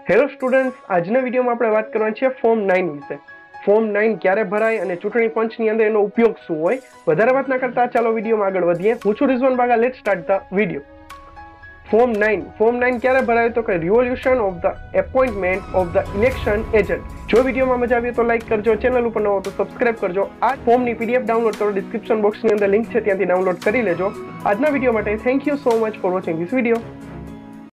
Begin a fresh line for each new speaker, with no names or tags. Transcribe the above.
Hello students, આજના વિડીયોમાં આપણે વાત કરવાની છે ફોર્મ 9 વિશે. ફોર્મ 9 ક્યારે ભરાય અને ચૂંટણી પંચની અંદર એનો ઉપયોગ શું હોય. વધારે વાત ના કરતા ચાલો વિડીયોમાં આગળ વધીએ. હું છું Rizwan Baga. Let's start the video. Form 9 ક્યારે ભરાય તો કે revolution of the appointment of the election agent. જો વિડીયોમાં મજા આવી તો લાઈક કરજો, ચેનલ ઉપર નવો તો સબસ્ક્રાઇબ કરજો. આ ફોર્મની પીડીએફ ડાઉનલોડ કરો, ડિસ્ક્રિપ્શન બોક્સની અંદર લિંક છે ત્યાંથી ડાઉનલોડ કરી લેજો. આજના વિડીયો માટે thank you so much for watching this video.